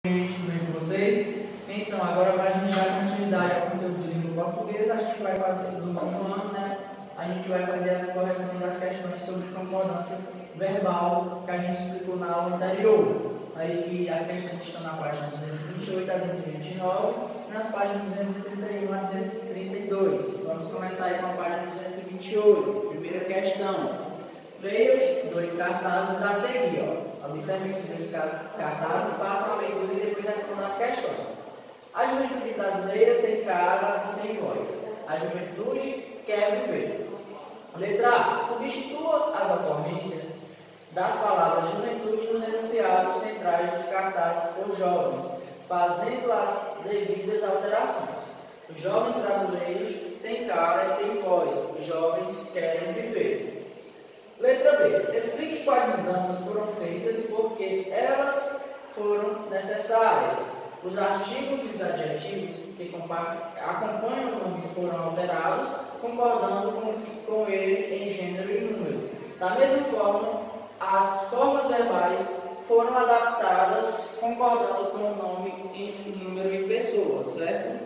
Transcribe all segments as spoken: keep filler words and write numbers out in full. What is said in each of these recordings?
Tudo bem com vocês? Então, agora para a gente dar continuidade ao conteúdo de língua portuguesa, a gente vai fazer do nono ano, né? A gente vai fazer as correções das questões sobre concordância verbal que a gente explicou na aula anterior. Aí que as questões estão na página duzentos e vinte e oito a duzentos e vinte e nove e nas páginas duzentos e trinta e um a duzentos e trinta e dois. Vamos começar aí com a página duzentos e vinte e oito. Primeira questão. Leia os dois cartazes a seguir, ó. Observe esses dois cartazes, façam a leitura e depois respondam as questões. A juventude brasileira tem cara e tem voz. A juventude quer viver. Letra A. Substitua as ocorrências das palavras juventude nos enunciados centrais dos cartazes por jovens, fazendo as devidas alterações. Os jovens brasileiros têm cara e têm voz. Os jovens querem viver. Letra B. Explique quais mudanças foram feitas e por que elas foram necessárias. Os artigos e os adjetivos que acompanham o nome foram alterados, concordando com, com ele em gênero e número. Da mesma forma, as formas verbais foram adaptadas, concordando com o nome em número e pessoa, certo?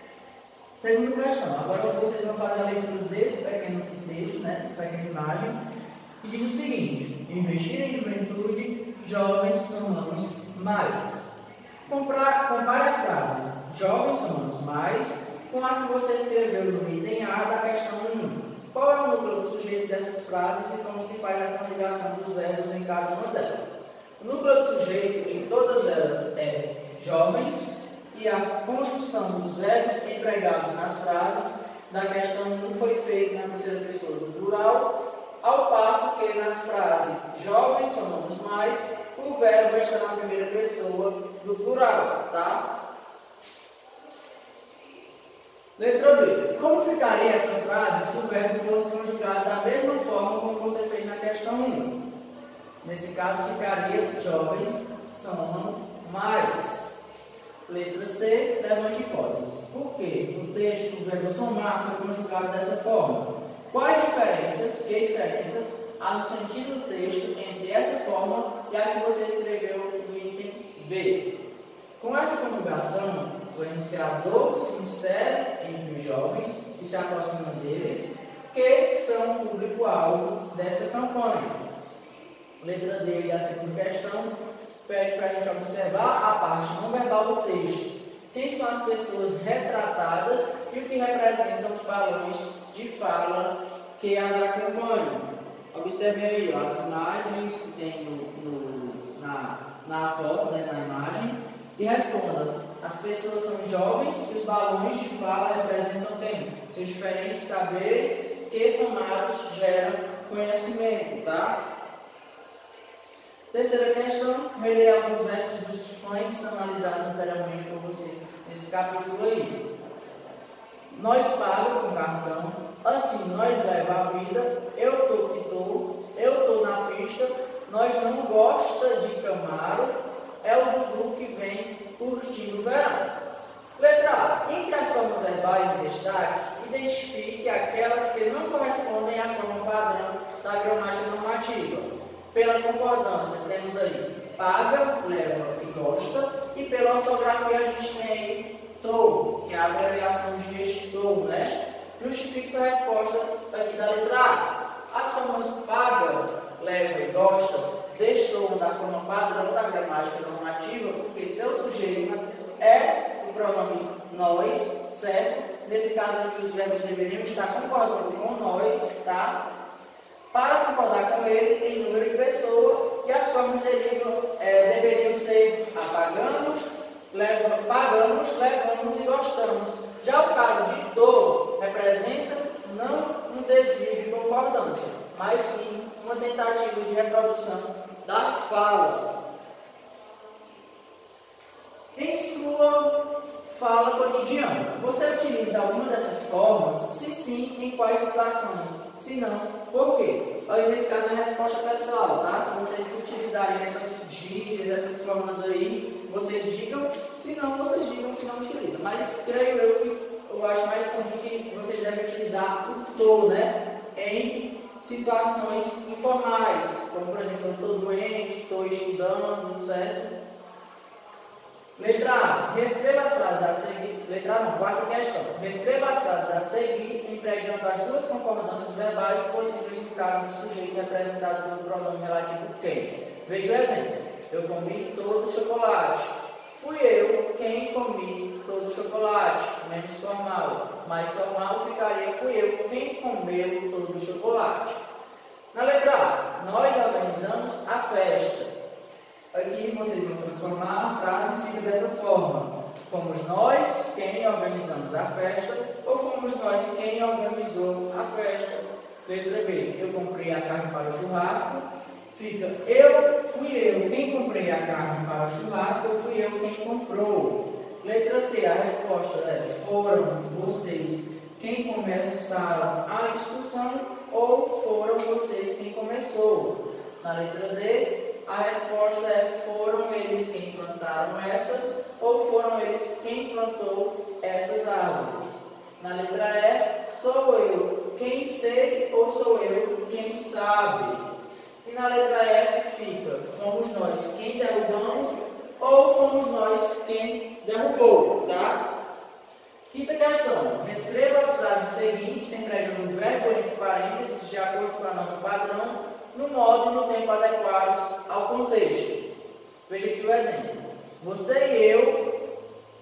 Segunda questão. Agora vocês vão fazer a leitura desse pequeno texto, né, dessa pequena imagem, que diz o seguinte: investir em juventude, jovens somos mais. Compare, compare a frase jovens somos mais com as que você escreveu no item A da questão um. Qual é o núcleo do sujeito dessas frases e como se faz a conjugação dos verbos em cada uma delas? O núcleo do sujeito em todas elas é jovens e a construção dos verbos empregados nas frases da questão um foi feita na terceira pessoa do plural, ao passo que na frase jovens somos mais, o verbo está na primeira pessoa do plural, tá? Letra B. Como ficaria essa frase se o verbo fosse conjugado da mesma forma como você fez na questão um? Nesse caso, ficaria jovens somos mais. Letra C. Levante hipóteses. Por que no texto o verbo somar foi conjugado dessa forma? Quais diferenças, que diferenças há no sentido do texto entre essa forma e a que você escreveu no item B? Com essa conjugação, o enunciador se insere entre os jovens e se aproxima deles, que são o público-alvo dessa campanha. Letra D, a segunda questão, pede para a gente observar a parte não verbal do texto. Quem são as pessoas retratadas e o que representam os balões de fala que as acompanham? Observem aí ó, as imagens que tem no, no, na, na foto, né, na imagem, e respondam. As pessoas são jovens e os balões de fala representam quem? Seus diferentes saberes que somados geram conhecimento, tá? Terceira questão, releia alguns versos dos funks analisados anteriormente por você nesse capítulo aí. Nós pagamos com cartão, assim nós leva a vida, eu tô que tô, eu tô na pista, nós não gosta de Camaro, é o Dudu que vem curtindo o verão. Letra A. Entre as formas verbais em destaque, identifique aquelas que não correspondem à forma padrão da gramática normativa. Pela concordância, temos aí paga, leva e gosta, e pela ortografia a gente tem aí tô, que é a abreviação de estou, né? Justifique sua resposta aqui da letra A. As formas paga, leva e gosta destoam da forma padrão da gramática normativa, porque seu sujeito é o pronome nós, certo? Nesse caso aqui os verbos deveriam estar concordando com nós, tá? Para concordar com ele em número e pessoa, e as formas derivam, é, deveriam ser apagamos, leva, pagamos, levamos e gostamos. Já o caso de tô representa não um desvio de concordância, mas sim uma tentativa de reprodução da fala. Em sua fala cotidiana, você utiliza alguma dessas formas? Se sim, em quais situações? Se não, por quê? Aí nesse caso a resposta pessoal, tá? Se vocês utilizarem essas gírias, essas formas aí, vocês digam, se não, vocês digam que não utilizam. Mas creio eu que eu acho mais comum que vocês devem utilizar o tô, né? Em situações informais, como por exemplo, eu estou doente, estou estudando, certo? Letra A. Reescreva as frases a seguir. Letra A não, quarta questão. Reescreva as frases a seguir, empregando as duas concordâncias verbais possíveis no caso do sujeito representado pelo pronome relativo quem. Veja o exemplo. Eu comi todo o chocolate. Fui eu quem comi todo o chocolate. Menos formal. Mais formal ficaria fui eu quem comeu todo o chocolate. Na letra A, nós organizamos a festa. Aqui vocês vão transformar a frase e fica dessa forma. Fomos nós quem organizamos a festa ou fomos nós quem organizou a festa. Letra B, eu comprei a carne para o churrasco. Fica eu, fui eu quem comprei a carne para o churrasco ou fui eu quem comprou. Letra C, a resposta é foram vocês quem começaram a discussão ou foram vocês quem começou. Na letra D, a resposta é foram eles quem plantaram essas ou foram eles quem plantou essas árvores. Na letra E, sou eu quem sei ou sou eu quem sabe. E na letra F fica fomos nós quem derrubamos ou fomos nós quem derrubou, tá? Quinta questão. Reescreva as frases seguintes empregando o verbo entre parênteses de acordo com a norma padrão no modo e no tempo adequados ao contexto. Veja aqui o exemplo. Você e eu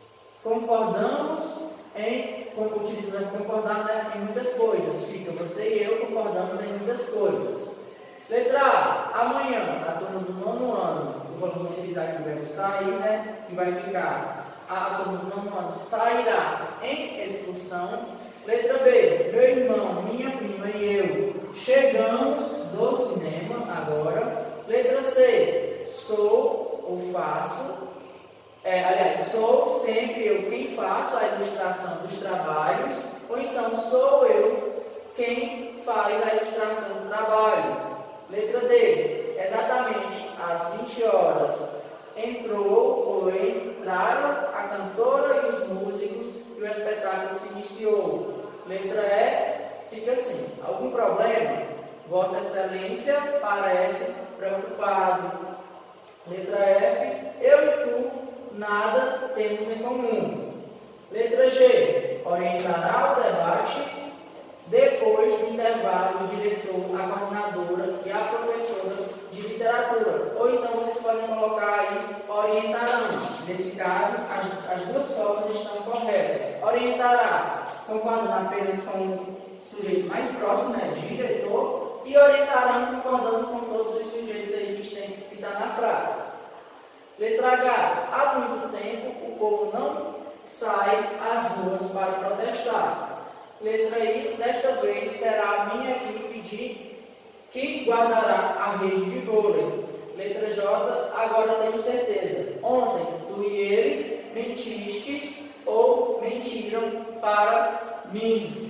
concordamos em, utilizando concordar, né, em muitas coisas. Fica, você e eu concordamos em muitas coisas. Letra A. Amanhã, a turma do nono ano, vamos utilizar aqui o verbo sair, né, que vai ficar, a turma do nono ano sairá em excursão. Letra B. Meu irmão, minha prima e eu chegamos do cinema agora. Letra C. Sou ou faço. É, aliás, sou sempre eu quem faço a ilustração dos trabalhos. Ou então, sou eu quem faz a ilustração do trabalho. Letra D. Exatamente às vinte horas entrou ou entraram a cantora e os músicos e o espetáculo se iniciou. Letra E, fica assim, algum problema? Vossa Excelência parece preocupado. Letra F, eu e tu nada temos em comum. Letra G, orientará o debate. Depois do intervalo, o diretor, a coordenadora e a professora de literatura. Ou então vocês podem colocar aí orientarão. Nesse caso, as, as duas formas estão corretas. Orientará, concordando apenas com o sujeito mais próximo, né, diretor, e orientarão concordando com todos os sujeitos aí que estão na frase. Letra H, há muito tempo o povo não sai às ruas para protestar. Letra I, desta vez será a minha equipe de que guardará a rede de vôlei. Letra J, agora tenho certeza. Ontem, tu e ele mentistes ou mentiram para mim.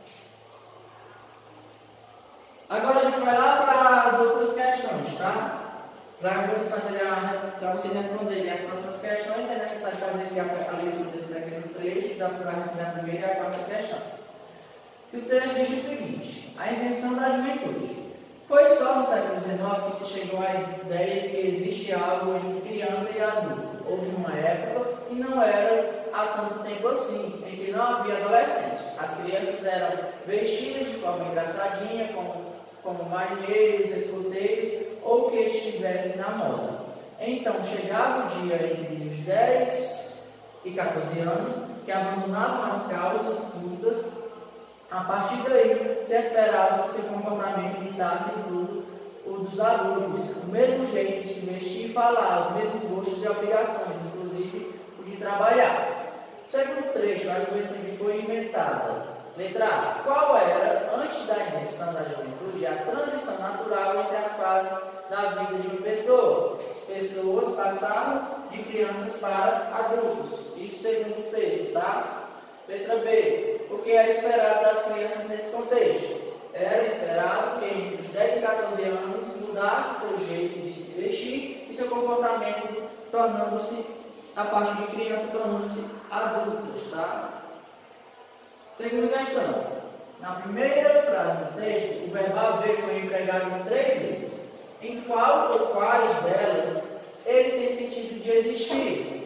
Agora a gente vai lá para as outras questões, tá? Para vocês, para vocês responderem as próximas questões, é necessário fazer aqui a, a leitura desse pequeno trecho para responder a primeira e a quarta questão. E o trecho diz o seguinte: a invenção da juventude. Foi só no século dezenove que se chegou à ideia de que existe algo entre criança e adulto. Houve uma época, e não era há tanto tempo assim, em que não havia adolescentes. As crianças eram vestidas de forma engraçadinha, como, como marinheiros, escoteiros, ou que estivessem na moda. Então chegava o dia entre os dez e quatorze anos, que abandonavam as calças curtas. A partir daí, se esperava que seu comportamento imitasse tudo o dos adultos, o mesmo jeito de se vestir e falar, os mesmos gostos e obrigações, inclusive o de trabalhar. Segundo trecho, a juventude foi inventada. Letra A. Qual era, antes da invenção da juventude, a transição natural entre as fases da vida de uma pessoa? As pessoas passavam de crianças para adultos. Isso segundo o texto, tá? Letra B. O que era esperado das crianças nesse contexto? Era esperado que entre os dez e quatorze anos mudasse seu jeito de se vestir e seu comportamento, tornando-se, a partir de criança, tornando-se adultas, tá? Segunda questão. Na primeira frase do texto, o verbo haver foi empregado três vezes. Em qual ou quais delas ele tem sentido de existir?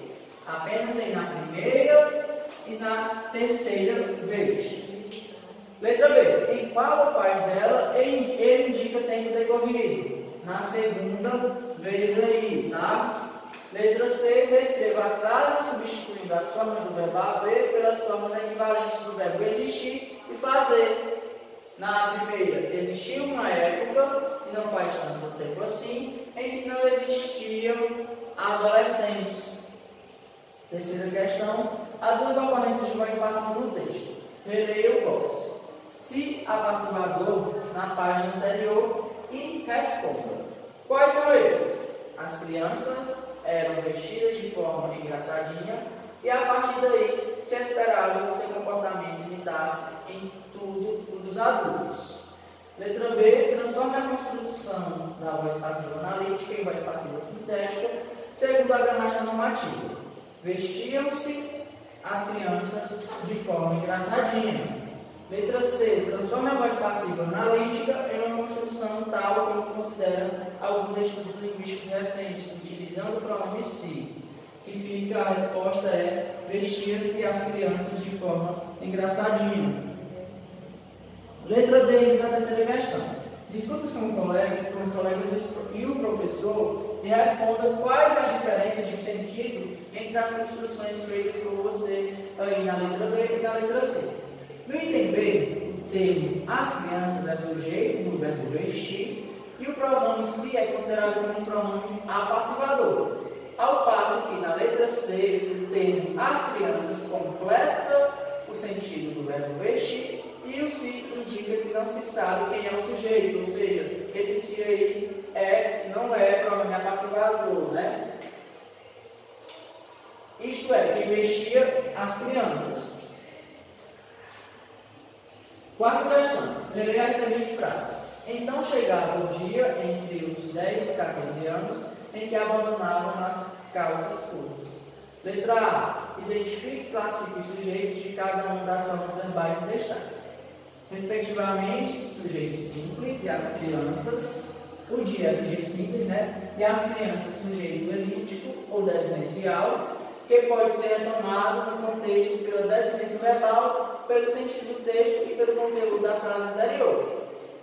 Apenas em na primeira e na terceira vez. Letra B. Em qual parte dela ele indica tempo decorrido? Na segunda vez aí, tá? Letra C. Descreva a frase substituindo as formas do verbo haver pelas formas equivalentes do verbo existir e fazer. Na primeira, existiu uma época, e não faz tanto tempo assim, em que não existiam adolescentes. Terceira questão, há duas ocorrências de voz passiva no texto. Releia o box. Se apassivador na página anterior e responda. Quais são eles? As crianças eram vestidas de forma engraçadinha e a partir daí se esperava que seu comportamento imitasse em tudo o dos adultos. Letra B. Transforme a construção da voz passiva analítica em voz passiva sintética segundo a gramática normativa. Vestiam-se as crianças de forma engraçadinha. Letra C. Transforme a voz passiva analítica em uma construção tal como consideram alguns estudos linguísticos recentes, utilizando o pronome se, que fica a resposta é vestia-se as crianças de forma engraçadinha. Letra D da terceira questão. Discuta com, o colega, com os colegas e o professor e responda quais as diferenças de sentido entre as construções feitas por você aí na letra B e na letra C. No item B, o termo as crianças é sujeito do verbo vestir e o pronome se é considerado como um pronome apassivador. Ao passo que na letra C, o termo as crianças completa o sentido do verbo vestir e o se indica que não se sabe quem é o sujeito, ou seja, esse se aí é, não é pronome apassivador, né? Isto é, quem vestia as crianças. Quarta questão. Releia as seguintes frases. Então chegava o dia entre os dez e quatorze anos em que abandonavam as calças curtas. Letra A. Identifique e classifique os sujeitos de cada uma das formas verbais em destaque. Respectivamente, sujeito simples e as crianças. O dia é sujeito simples, né? E as crianças, sujeito elíptico ou desinencial, que pode ser retomado no contexto pela descendência verbal, pelo sentido do texto e pelo conteúdo da frase anterior.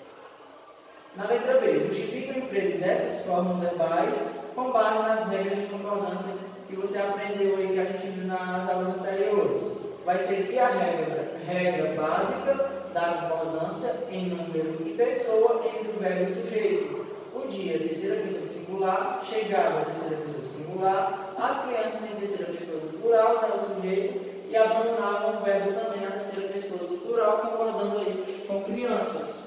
Na letra B, justifique o emprego dessas formas verbais com base nas regras de concordância que você aprendeu aí, que a gente viu nas aulas anteriores. Vai ser que a regra, regra básica da concordância em número e pessoa entre o verbo e o sujeito. O dia, terceira pessoa do singular, chegava, terceira pessoa do singular, as crianças em terceira pessoa do plural, né, o sujeito, e abandonavam o verbo também na terceira pessoa do plural, concordando aí com crianças.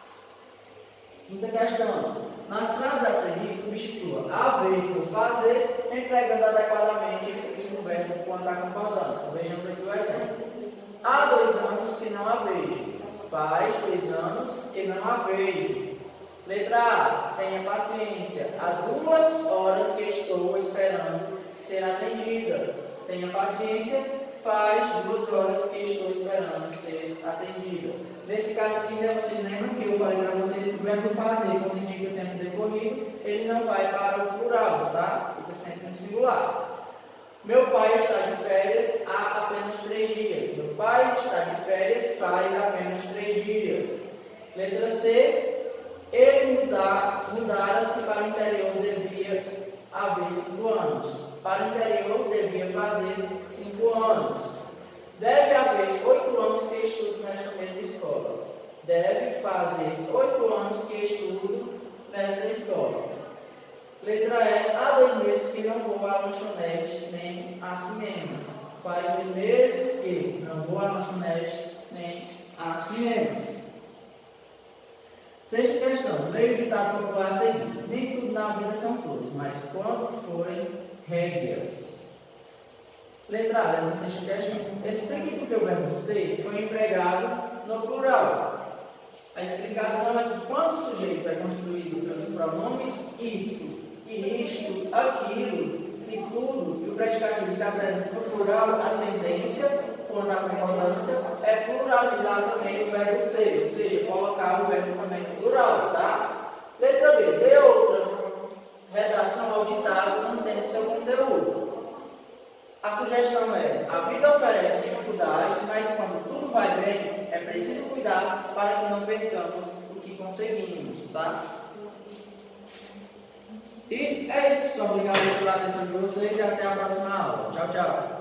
Quinta questão. Nas frases a seguir, substitua haver por fazer, empregando adequadamente esse último verbo quanto à concordância. Vejamos aqui o exemplo. Há dois anos que não a vejo. Faz dois anos que não a vejo. Letra A. Tenha paciência. Há duas horas que estou esperando ser atendida. Tenha paciência. Faz duas horas que estou esperando ser atendida. Nesse caso aqui, né, vocês lembram que eu falei para vocês que o verbo fazer, quando indica o tempo decorrido, ele não vai para o plural, tá? Fica sempre no singular. Meu pai está de férias há apenas três dias. Meu pai está de férias faz apenas três dias. Letra C. Ele mudar, mudara-se para o interior devia haver cinco anos. Para o interior devia fazer cinco anos. Deve haver oito anos que estudo nesta mesma escola. Deve fazer oito anos que estudo nessa escola. Letra E. Há dois meses que não vou a lanchonetes nem a cinemas. Faz dois meses que não vou a lanchonetes nem a cinemas. Sexta questão. Leia o ditado popular a seguir. Nem tudo na vida são flores, mas quando forem rédeas. Letra A dessa sexta questão. Explique por que o verbo ser foi empregado no plural. A explicação é que quando o sujeito é construído pelos pronomes isso e isto, aquilo e tudo, e o predicativo se apresenta no plural, a tendência, quando a concordância, é pluralizar também o verbo ser, ou seja, colocar o verbo também no plural, tá? Letra B. Dê outra redação ao ditado mantendo seu conteúdo. A sugestão é: a vida oferece dificuldades, mas quando tudo vai bem, é preciso cuidar para que não percamos o que conseguimos, tá? E é isso. Obrigado pela atenção de vocês e até a próxima aula. Tchau, tchau.